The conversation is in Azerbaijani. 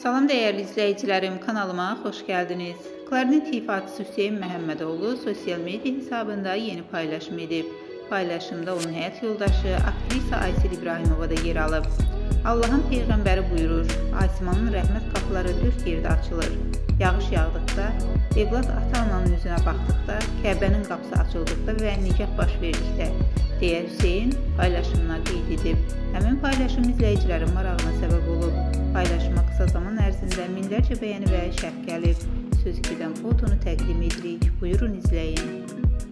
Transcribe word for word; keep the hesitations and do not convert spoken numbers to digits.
Salam dəyərli izləyicilərim, kanalıma xoş gəldiniz. Klarnet ifaçısı Hüseyn Məhəmmədoğlu sosial media hesabında yeni paylaşım edib. Paylaşımda onun həyat yoldaşı aktrisa Aysel İbrahimova da yer alıb. Allahın Peyğəmbəri buyurur, Asimanın rəhmət qapıları dörd yerdə açılır. Yağış yağdıqda, evlad ata-ananın üzünə baxdıqda, Kəbənin qapısı açıldıqda və nikah baş verdikdə, deyə Hüseyn paylaşımına qeyd edib. Həmin paylaşım izləyicilərin marağına səbəb olub. Paylaşıma qısa zaman ərzində minlərcə bəyəni və şərh gəlib. Söz gedən fotonu təqdim edirik. Buyurun izləyin.